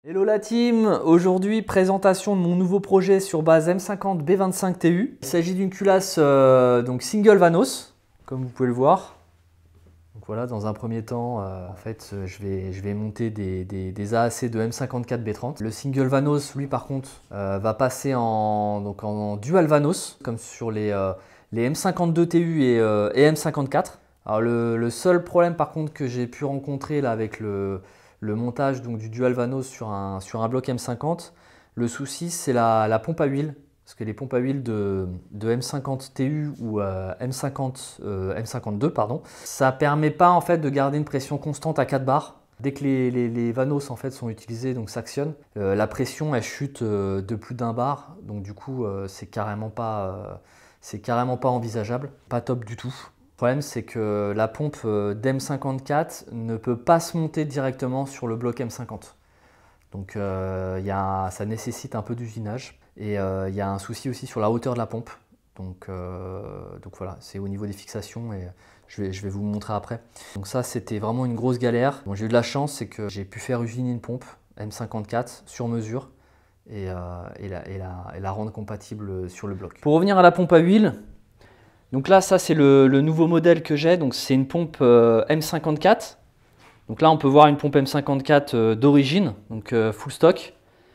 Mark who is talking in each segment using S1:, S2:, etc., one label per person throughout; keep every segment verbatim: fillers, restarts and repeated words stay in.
S1: Hello la team, aujourd'hui présentation de mon nouveau projet sur base M cinquante B vingt-cinq T U. Il s'agit d'une culasse euh, donc single Vanos, comme vous pouvez le voir. Donc voilà, dans un premier temps, euh, en fait, je vais, je vais monter des, des, des A A C de M cinquante-quatre B trente. Le single Vanos, lui par contre, euh, va passer en, donc en dual Vanos, comme sur les, euh, les M cinquante-deux T U et, euh, et M cinquante-quatre. Alors le, le seul problème par contre que j'ai pu rencontrer là avec le le montage donc, du dual Vanos sur un, sur un bloc M cinquante. Le souci, c'est la, la pompe à huile. Parce que les pompes à huile de, de M cinquante T U ou euh, M cinquante, euh, M cinquante-deux, pardon, ça ne permet pas en fait, de garder une pression constante à quatre bars. Dès que les, les, les Vanos en fait, sont utilisés, donc s'actionnent, euh, la pression elle chute euh, de plus d'un bar. Donc du coup, euh, c'est carrément pas, euh, c'est carrément pas envisageable. Pas top du tout. Le problème, c'est que la pompe d'M cinquante-quatre ne peut pas se monter directement sur le bloc M cinquante. Donc euh, y a, ça nécessite un peu d'usinage. Et il euh, y a un souci aussi sur la hauteur de la pompe. Donc, euh, donc voilà, c'est au niveau des fixations et je vais, je vais vous montrer après. Donc ça, c'était vraiment une grosse galère. Bon, j'ai eu de la chance, c'est que j'ai pu faire usiner une pompe M cinquante-quatre sur mesure et, euh, et, la, et, la, et la rendre compatible sur le bloc. Pour revenir à la pompe à huile, donc là, ça c'est le, le nouveau modèle que j'ai. Donc c'est une pompe euh, M cinquante-quatre. Donc là, on peut voir une pompe M cinquante-quatre euh, d'origine, donc euh, full stock.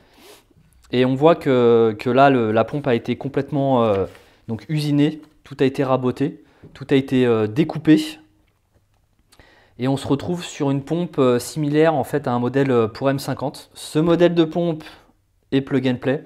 S1: Et on voit que, que là, le, la pompe a été complètement euh, donc usinée. Tout a été raboté, tout a été euh, découpé. Et on se retrouve sur une pompe euh, similaire en fait à un modèle pour M cinquante. Ce modèle de pompe est plug and play.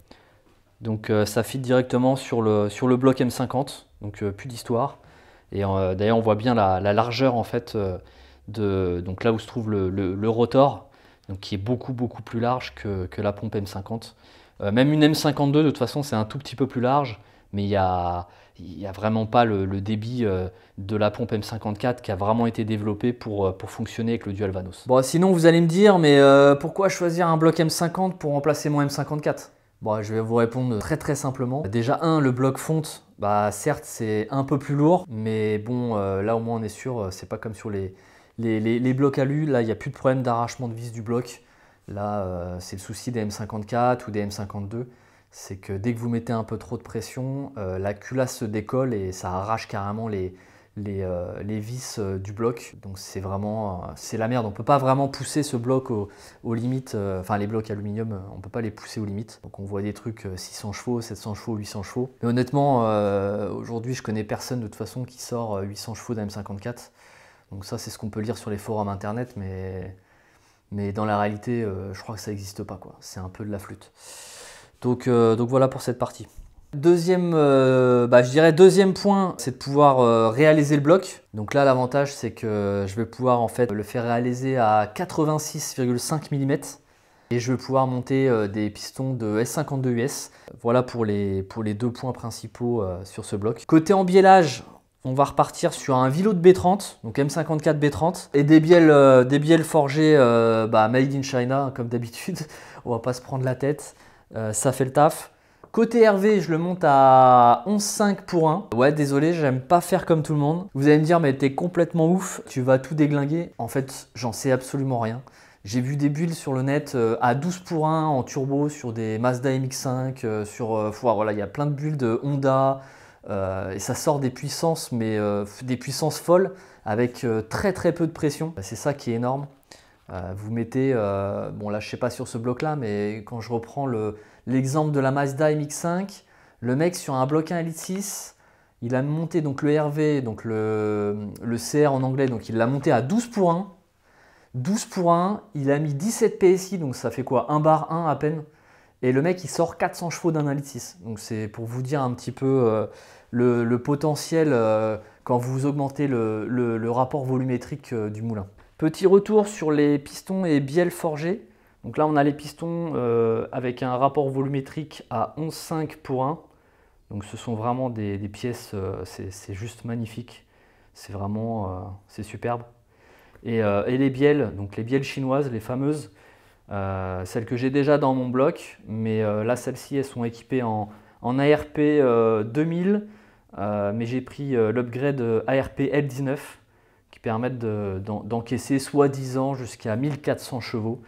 S1: Donc euh, ça fit directement sur le, sur le bloc M cinquante, donc euh, plus d'histoire. Et euh, d'ailleurs on voit bien la, la largeur en fait, euh, de, donc là où se trouve le, le, le rotor, donc qui est beaucoup beaucoup plus large que, que la pompe M cinquante. Euh, même une M cinquante-deux de toute façon c'est un tout petit peu plus large, mais il n'y a, y a vraiment pas le, le débit euh, de la pompe M cinquante-quatre qui a vraiment été développé pour, pour fonctionner avec le dual Vanos. Bon, sinon vous allez me dire, mais euh, pourquoi choisir un bloc M cinquante pour remplacer mon M cinquante-quatre? Bon, je vais vous répondre très très simplement. Déjà, un, le bloc fonte, bah certes c'est un peu plus lourd, mais bon, euh, là au moins on est sûr, c'est pas comme sur les, les, les, les blocs alu, là il n'y a plus de problème d'arrachement de vis du bloc. Là, euh, c'est le souci des M cinquante-quatre ou des M cinquante-deux, c'est que dès que vous mettez un peu trop de pression, euh, la culasse se décolle et ça arrache carrément les, les, euh, les vis euh, du bloc. Donc c'est vraiment, euh, c'est la merde. On peut pas vraiment pousser ce bloc au, aux limites, euh, enfin les blocs aluminium, euh, on peut pas les pousser aux limites. Donc on voit des trucs euh, six cents chevaux, sept cents chevaux, huit cents chevaux. Mais honnêtement, euh, aujourd'hui je connais personne de toute façon qui sort euh, huit cents chevaux d'un M cinquante-quatre. Donc ça c'est ce qu'on peut lire sur les forums internet, mais, mais dans la réalité, euh, je crois que ça n'existe pas, quoi. C'est un peu de la flûte. Donc, euh, donc voilà pour cette partie. Deuxième, euh, bah, je dirais deuxième point, c'est de pouvoir euh, réaliser le bloc. Donc là, l'avantage, c'est que je vais pouvoir en fait le faire réaliser à quatre-vingt-six virgule cinq millimètres et je vais pouvoir monter euh, des pistons de S cinquante-deux U S. Voilà pour les, pour les deux points principaux euh, sur ce bloc. Côté embiellage, on va repartir sur un Vilo de B trente, donc M cinquante-quatre B trente, et des bielles, euh, des bielles forgées euh, bah, made in China, comme d'habitude. On va pas se prendre la tête, euh, ça fait le taf. Côté R V, je le monte à onze virgule cinq pour un. Ouais, désolé, j'aime pas faire comme tout le monde. Vous allez me dire, mais t'es complètement ouf, tu vas tout déglinguer. En fait, j'en sais absolument rien. J'ai vu des builds sur le net euh, à douze pour un en turbo sur des Mazda M X cinq, euh, sur, euh, voilà, il y a plein de builds Honda. Euh, et ça sort des puissances, mais euh, des puissances folles avec euh, très très peu de pression. C'est ça qui est énorme. Euh, vous mettez, euh, bon là je sais pas sur ce bloc là, mais quand je reprends l'exemple le, de la Mazda M X cinq, le mec sur un bloc un Elite six, il a monté donc le R V, donc le, le C R en anglais, donc il l'a monté à douze pour un. douze pour un, il a mis dix-sept P S I, donc ça fait quoi, un bar un à peine. Et le mec, il sort quatre cents chevaux d'un Elite six. Donc c'est pour vous dire un petit peu euh, le, le potentiel euh, quand vous augmentez le, le, le rapport volumétrique euh, du moulin. Petit retour sur les pistons et bielles forgées. Donc là, on a les pistons euh, avec un rapport volumétrique à onze virgule cinq pour un. Donc ce sont vraiment des, des pièces, euh, c'est juste magnifique. C'est vraiment, euh, c'est superbe. Et, euh, et les bielles, donc les bielles chinoises, les fameuses, Euh, celles que j'ai déjà dans mon bloc, mais euh, là celles-ci elles sont équipées en, en A R P euh, deux mille, euh, mais j'ai pris euh, l'upgrade A R P L dix-neuf qui permettent d'encaisser de, d'encaisser soi-disant jusqu'à mille quatre cents chevaux.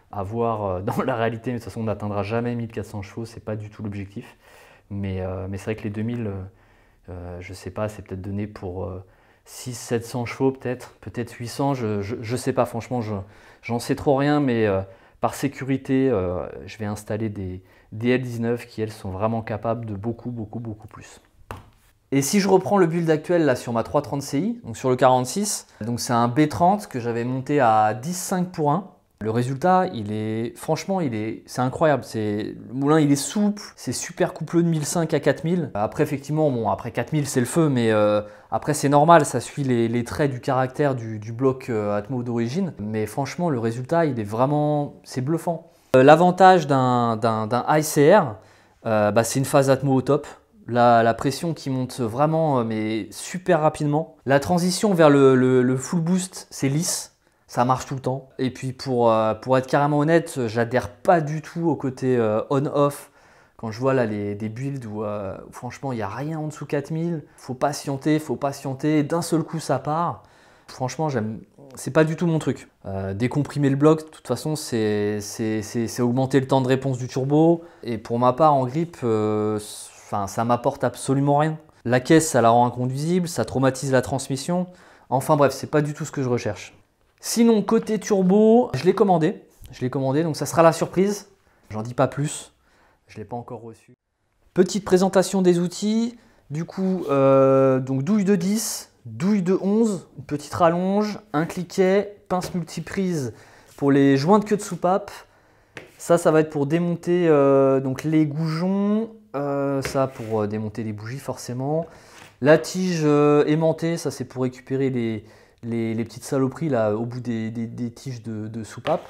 S1: à voir dans la réalité. Mais de toute façon, on n'atteindra jamais mille quatre cents chevaux, c'est pas du tout l'objectif. Mais, euh, mais c'est vrai que les deux mille, euh, je sais pas, c'est peut-être donné pour euh, six cents sept cents chevaux peut-être, peut-être huit cents, je, je, je sais pas, franchement, je, j'en sais trop rien, mais euh, par sécurité, euh, je vais installer des, des L dix-neuf qui, elles, sont vraiment capables de beaucoup, beaucoup, beaucoup plus. Et si je reprends le build actuel là sur ma trois cent trente C I, donc sur le quarante-six, donc c'est un B trente que j'avais monté à dix cinq pour un. Le résultat, il est, franchement, il est, c'est incroyable. C'est, le moulin, il est souple, c'est super coupleux de mille cinq à quatre mille. Après, effectivement, bon, après quatre mille, c'est le feu, mais euh, après, c'est normal, ça suit les, les traits du caractère du, du bloc euh, Atmo d'origine. Mais franchement, le résultat, il est vraiment, c'est bluffant. Euh, L'avantage d'un d'un I C R, euh, bah, c'est une phase Atmo au top. La, la pression qui monte vraiment, mais super rapidement. La transition vers le, le, le full boost, c'est lisse. Ça marche tout le temps. Et puis pour, euh, pour être carrément honnête, j'adhère pas du tout au côté euh, on-off. Quand je vois là les, des builds où euh, franchement il n'y a rien en dessous quatre mille, faut patienter, faut patienter, d'un seul coup ça part. Franchement, j'aime, c'est pas du tout mon truc. Euh, décomprimer le bloc, de toute façon, c'est augmenter le temps de réponse du turbo. Et pour ma part, en grip, euh, enfin, ça m'apporte absolument rien. La caisse, ça la rend inconduisible, ça traumatise la transmission. Enfin bref, c'est pas du tout ce que je recherche. Sinon, côté turbo, je l'ai commandé. Je l'ai commandé, donc ça sera la surprise. J'en dis pas plus. Je ne l'ai pas encore reçu. Petite présentation des outils. Du coup, euh, donc douille de dix, douille de onze, une petite rallonge, un cliquet, pince multiprise pour les joints de queue de soupape. Ça, ça va être pour démonter euh, donc les goujons. Euh, ça, pour euh, démonter les bougies, forcément. La tige euh, aimantée, ça, c'est pour récupérer les... Les, les petites saloperies là au bout des, des, des tiges de, de soupape.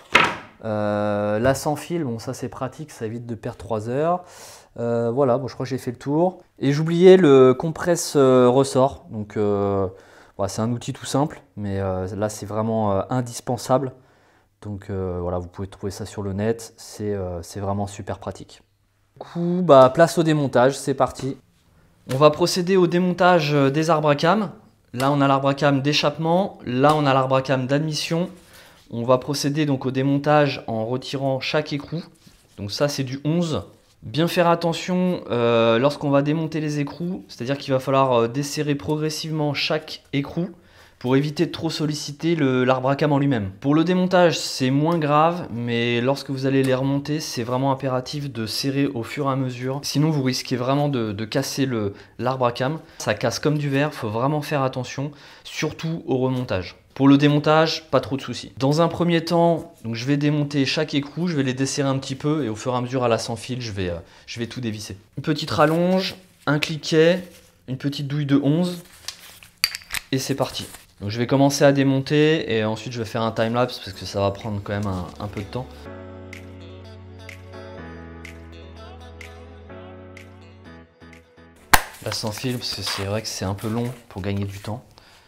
S1: Euh, la sans fil, bon ça c'est pratique, ça évite de perdre trois heures. Euh, voilà, bon, je crois que j'ai fait le tour. Et j'oubliais le compresse euh, ressort. Donc euh, voilà, c'est un outil tout simple, mais euh, là c'est vraiment euh, indispensable. Donc euh, voilà, vous pouvez trouver ça sur le net, c'est euh, c'est vraiment super pratique. Du coup, bah, place au démontage, c'est parti. On va procéder au démontage des arbres à cam. Là, on a l'arbre à cam d'échappement. Là, on a l'arbre à cam d'admission. On va procéder donc au démontage en retirant chaque écrou. Donc ça, c'est du onze. Bien faire attention euh, lorsqu'on va démonter les écrous. C'est-à-dire qu'il va falloir euh, desserrer progressivement chaque écrou pour éviter de trop solliciter l'arbre à cam en lui-même. Pour le démontage, c'est moins grave, mais lorsque vous allez les remonter, c'est vraiment impératif de serrer au fur et à mesure. Sinon, vous risquez vraiment de, de casser l'arbre à cam. Ça casse comme du verre, il faut vraiment faire attention, surtout au remontage. Pour le démontage, pas trop de soucis. Dans un premier temps, donc je vais démonter chaque écrou, je vais les desserrer un petit peu et au fur et à mesure à la sans fil, je vais, euh, je vais tout dévisser. Une petite rallonge, un cliquet, une petite douille de onze et c'est parti. Donc je vais commencer à démonter et ensuite je vais faire un timelapse parce que ça va prendre quand même un, un peu de temps. Là sans fil parce que c'est vrai que c'est un peu long pour gagner du temps.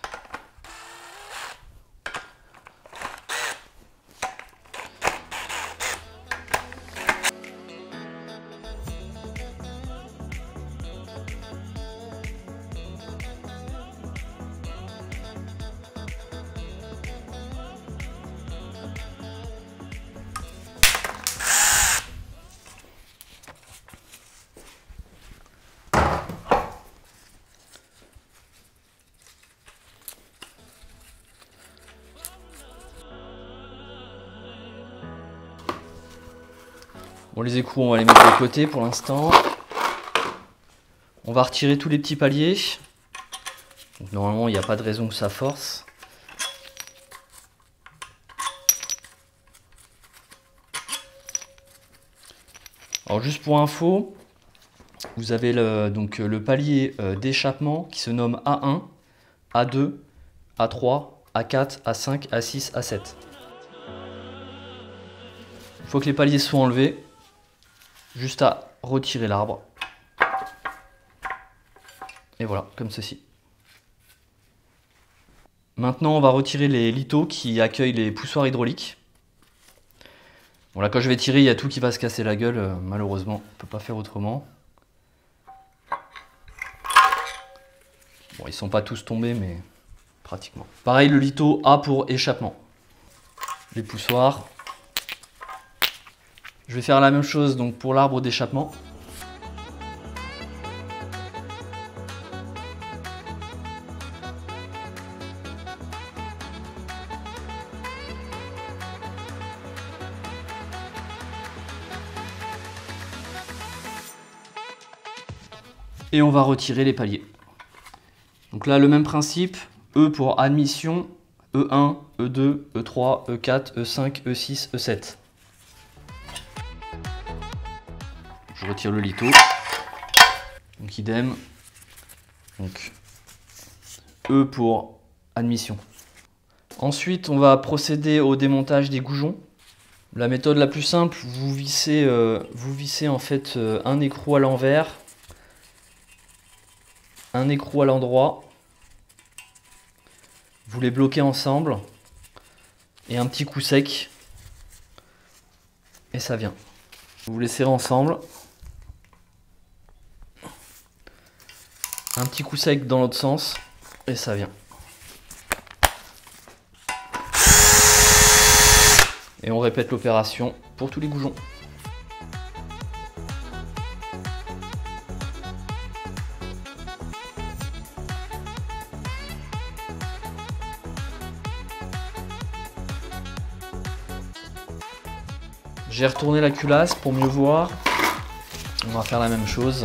S1: Bon, les écrous, on va les mettre de côté pour l'instant. On va retirer tous les petits paliers. Donc, normalement, il n'y a pas de raison que ça force. Alors, juste pour info, vous avez le, donc, le palier d'échappement qui se nomme A un, A deux, A trois, A quatre, A cinq, A six, A sept. Une fois que les paliers sont enlevés, juste à retirer l'arbre. Et voilà, comme ceci. Maintenant, on va retirer les lithos qui accueillent les poussoirs hydrauliques. Bon, là, quand je vais tirer, il y a tout qui va se casser la gueule, euh, malheureusement. On ne peut pas faire autrement. Bon, ils sont pas tous tombés, mais pratiquement. Pareil, le litho A pour échappement. Les poussoirs. Je vais faire la même chose donc pour l'arbre d'échappement. Et on va retirer les paliers. Donc là, le même principe, E pour admission, E un, E deux, E trois, E quatre, E cinq, E six, E sept. Je retire le litho. Donc idem. Donc E pour admission. Ensuite, on va procéder au démontage des goujons. La méthode la plus simple, vous vissez, euh, vous vissez en fait euh, un écrou à l'envers, un écrou à l'endroit, vous les bloquez ensemble et un petit coup sec et ça vient. Vous les serrez ensemble, un petit coup sec dans l'autre sens et ça vient. Et on répète l'opération pour tous les goujons. J'ai retourné la culasse pour mieux voir. On va faire la même chose.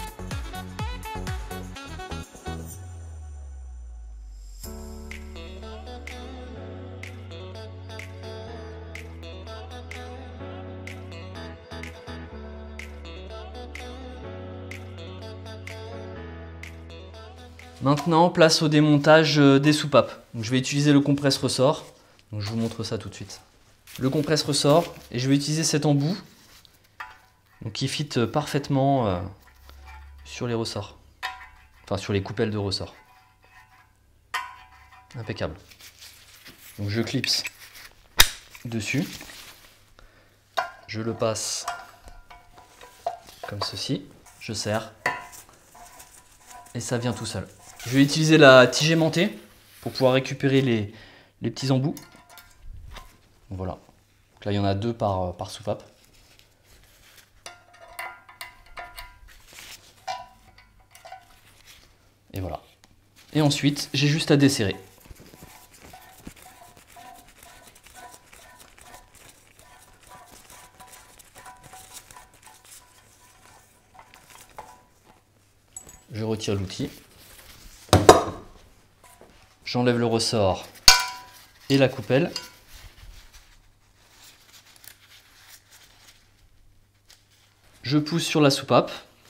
S1: Maintenant, place au démontage des soupapes. Donc, je vais utiliser le compresse-ressort. Donc, je vous montre ça tout de suite. Le compresse-ressort, et je vais utiliser cet embout donc, qui fit parfaitement euh, sur les ressorts. Enfin, sur les coupelles de ressorts. Impeccable. Donc, je clipse dessus. Je le passe comme ceci. Je serre. Et ça vient tout seul. Je vais utiliser la tige aimantée pour pouvoir récupérer les, les petits embouts. Voilà. Donc là, il y en a deux par, par soupape. Et voilà. Et ensuite, j'ai juste à desserrer. Je retire l'outil. J'enlève le ressort et la coupelle. Je pousse sur la soupape.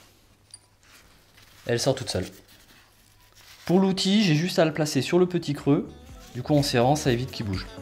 S1: Elle sort toute seule. Pour l'outil, j'ai juste à le placer sur le petit creux. Du coup, en serrant, ça évite qu'il bouge.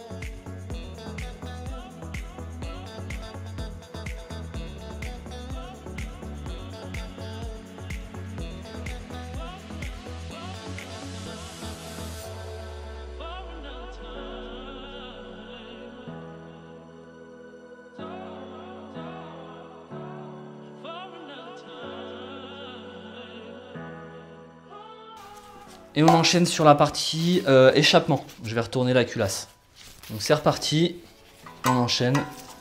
S1: Et on enchaîne sur la partie euh, échappement. Je vais retourner la culasse. Donc c'est reparti, on enchaîne.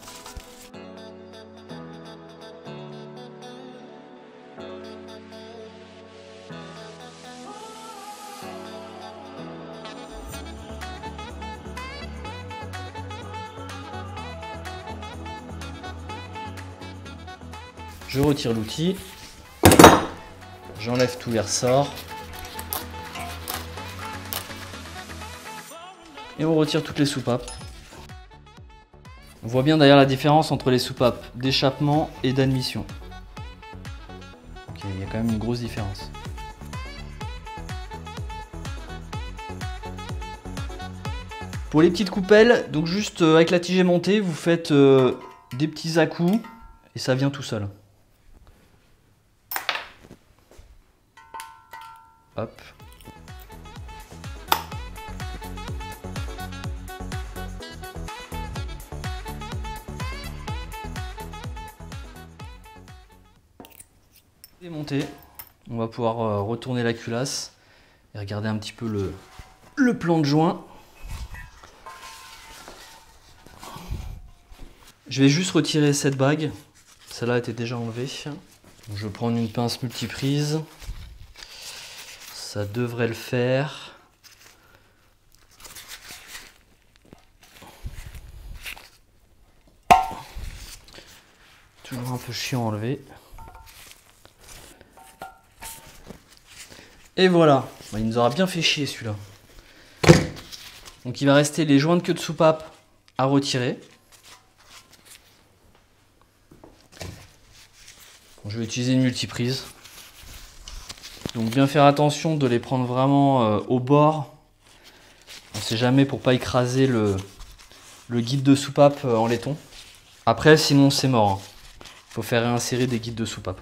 S1: Je retire l'outil. J'enlève tous les ressorts. Et on retire toutes les soupapes. On voit bien d'ailleurs la différence entre les soupapes d'échappement et d'admission. Okay, il y a quand même une grosse différence. Pour les petites coupelles, donc juste euh, avec la tige aimantée, vous faites euh, des petits à-coups et ça vient tout seul. Hop. Démonter, on va pouvoir euh, retourner la culasse et regarder un petit peu le, le plan de joint. Je vais juste retirer cette bague. Celle-là était déjà enlevée. Je vais prendre une pince multiprise. Ça devrait le faire. Toujours un peu chiant à enlever. Et voilà, il nous aura bien fait chier celui-là. Donc il va rester les joints de queue de soupape à retirer. Bon, je vais utiliser une multiprise. Donc bien faire attention de les prendre vraiment euh, au bord. On ne sait jamais pour pas écraser le, le guide de soupape euh, en laiton. Après sinon c'est mort. Il faut faire réinsérer des guides de soupape.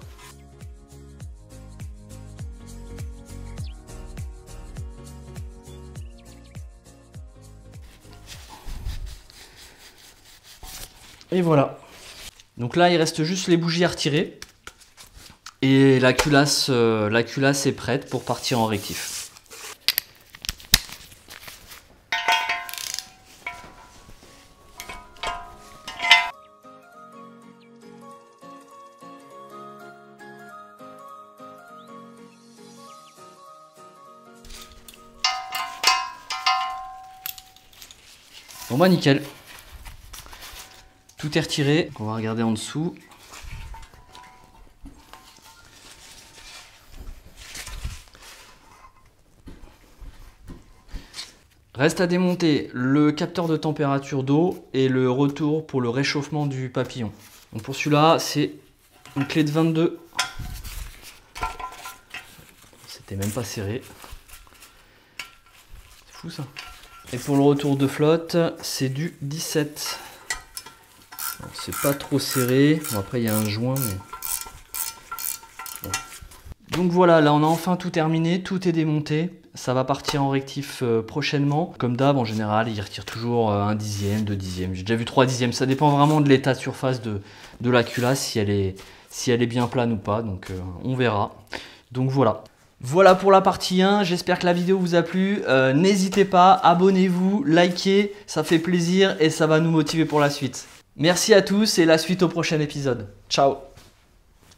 S1: Et voilà. Donc là, il reste juste les bougies à retirer. Et la culasse, euh, la culasse est prête pour partir en rectif. Bon bah nickel. Tout est retiré, on va regarder en dessous. Reste à démonter le capteur de température d'eau et le retour pour le réchauffement du papillon. Donc pour celui-là, c'est une clé de vingt-deux. C'était même pas serré. C'est fou ça. Et pour le retour de flotte, c'est du dix-sept. C'est pas trop serré. Bon, après, il y a un joint. Mais... Bon. Donc voilà, là, on a enfin tout terminé. Tout est démonté. Ça va partir en rectif euh, prochainement. Comme d'hab, en général, il retire toujours euh, un dixième, deux dixièmes. J'ai déjà vu trois dixièmes. Ça dépend vraiment de l'état de surface de, de la culasse, si elle, est, si elle est bien plane ou pas. Donc, euh, on verra. Donc voilà. Voilà pour la partie un, j'espère que la vidéo vous a plu. Euh, N'hésitez pas, abonnez-vous, likez, ça fait plaisir et ça va nous motiver pour la suite. Merci à tous et la suite au prochain épisode. Ciao!